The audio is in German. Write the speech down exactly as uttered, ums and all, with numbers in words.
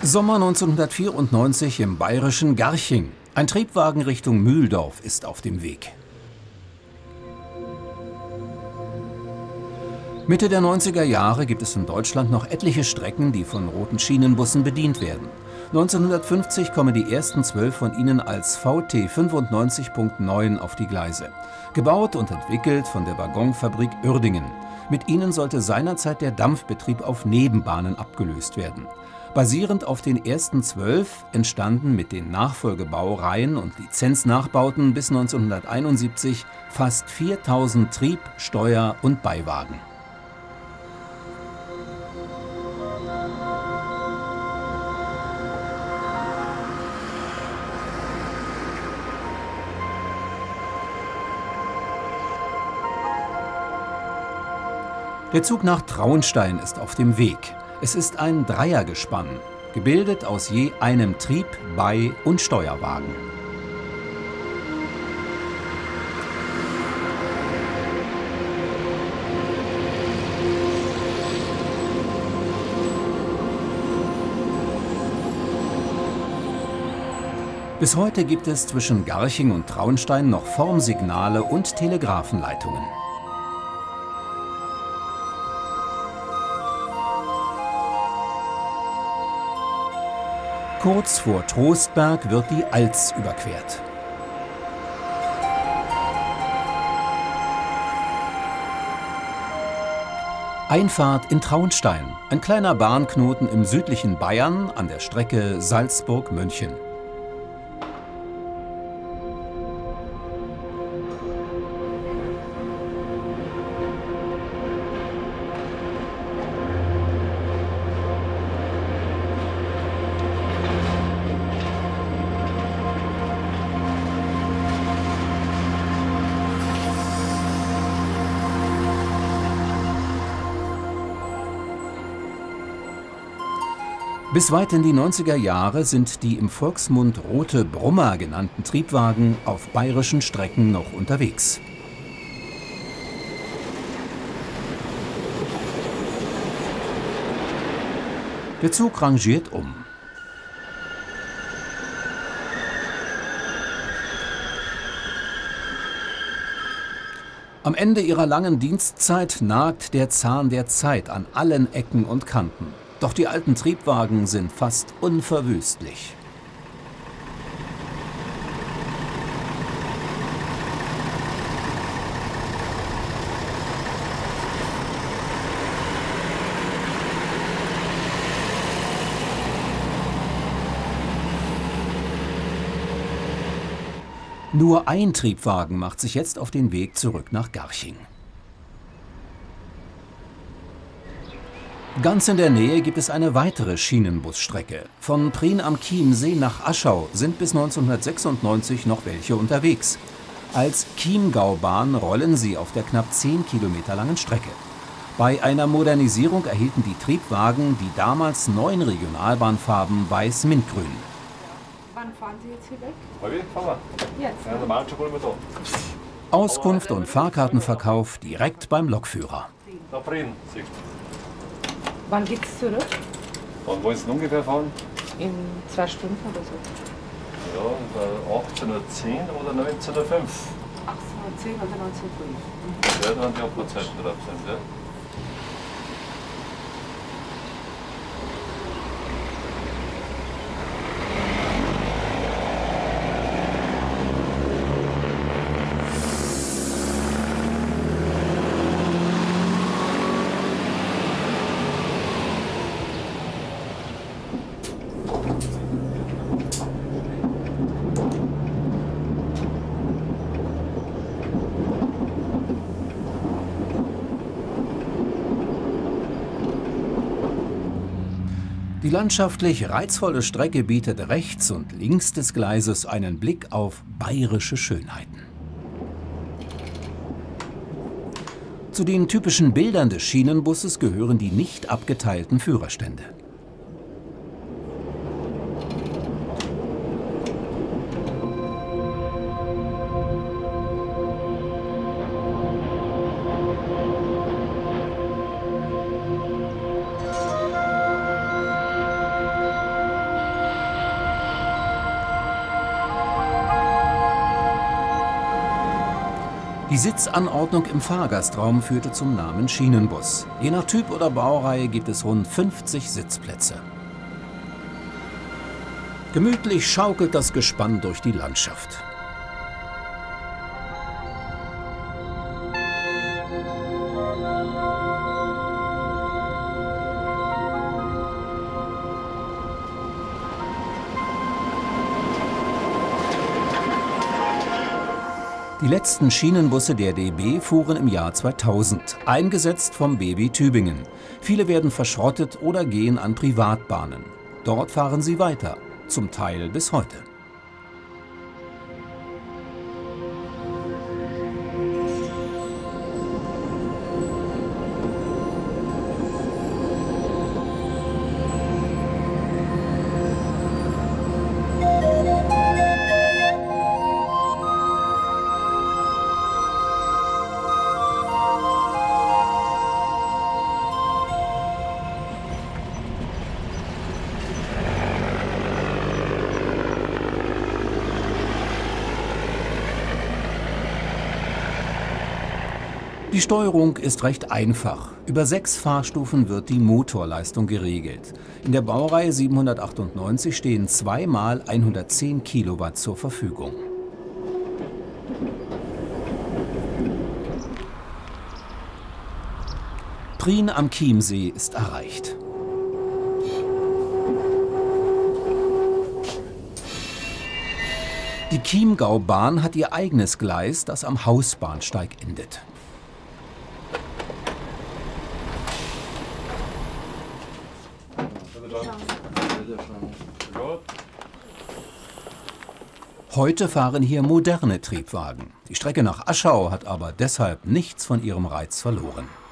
Sommer neunzehnhundertvierundneunzig im bayerischen Garching. Ein Triebwagen Richtung Mühldorf ist auf dem Weg. Mitte der neunziger Jahre gibt es in Deutschland noch etliche Strecken, die von roten Schienenbussen bedient werden. neunzehnhundertfünfzig kommen die ersten zwölf von ihnen als V T fünfundneunzig Punkt neun auf die Gleise. Gebaut und entwickelt von der Waggonfabrik Uerdingen. Mit ihnen sollte seinerzeit der Dampfbetrieb auf Nebenbahnen abgelöst werden. Basierend auf den ersten zwölf entstanden mit den Nachfolgebaureihen und Lizenznachbauten bis neunzehnhunderteinundsiebzig fast viertausend Trieb-, Steuer- und Beiwagen. Der Zug nach Traunstein ist auf dem Weg. Es ist ein Dreiergespann, gebildet aus je einem Trieb-, Bei- und Steuerwagen. Bis heute gibt es zwischen Garching und Traunstein noch Formsignale und Telegrafenleitungen. Kurz vor Trostberg wird die Alz überquert. Einfahrt in Traunstein, ein kleiner Bahnknoten im südlichen Bayern an der Strecke Salzburg-München. Bis weit in die neunziger Jahre sind die im Volksmund Rote Brummer genannten Triebwagen auf bayerischen Strecken noch unterwegs. Der Zug rangiert um. Am Ende ihrer langen Dienstzeit nagt der Zahn der Zeit an allen Ecken und Kanten. Doch die alten Triebwagen sind fast unverwüstlich. Nur ein Triebwagen macht sich jetzt auf den Weg zurück nach Garching. Ganz in der Nähe gibt es eine weitere Schienenbusstrecke. Von Prien am Chiemsee nach Aschau sind bis neunzehnhundertsechsundneunzig noch welche unterwegs. Als Chiemgaubahn rollen sie auf der knapp zehn Kilometer langen Strecke. Bei einer Modernisierung erhielten die Triebwagen die damals neuen Regionalbahnfarben weiß-mintgrün. Wann fahren Sie jetzt hier weg? Heute fahren wir. Jetzt? Ja, normal schon mal da. Auskunft und Fahrkartenverkauf direkt beim Lokführer. Da Prien, siehst du. Wann geht's zurück? Wann wollen Sie ungefähr fahren? In zwei Stunden oder so. Ja, über achtzehn Uhr zehn oder neunzehn Uhr fünf. achtzehn Uhr zehn oder neunzehn Uhr fünf. Ja, da haben die auch Zeit drauf sind, ja. Die landschaftlich reizvolle Strecke bietet rechts und links des Gleises einen Blick auf bayerische Schönheiten. Zu den typischen Bildern des Schienenbusses gehören die nicht abgeteilten Führerstände. Die Sitzanordnung im Fahrgastraum führte zum Namen Schienenbus. Je nach Typ oder Baureihe gibt es rund fünfzig Sitzplätze. Gemütlich schaukelt das Gespann durch die Landschaft. Die letzten Schienenbusse der D B fuhren im Jahr zweitausend, eingesetzt vom B W Tübingen. Viele werden verschrottet oder gehen an Privatbahnen. Dort fahren sie weiter, zum Teil bis heute. Die Steuerung ist recht einfach. Über sechs Fahrstufen wird die Motorleistung geregelt. In der Baureihe siebenhundertachtundneunzig stehen zweimal hundertzehn Kilowatt zur Verfügung. Prien am Chiemsee ist erreicht. Die Chiemgaubahn hat ihr eigenes Gleis, das am Hausbahnsteig endet. Heute fahren hier moderne Triebwagen. Die Strecke nach Aschau hat aber deshalb nichts von ihrem Reiz verloren.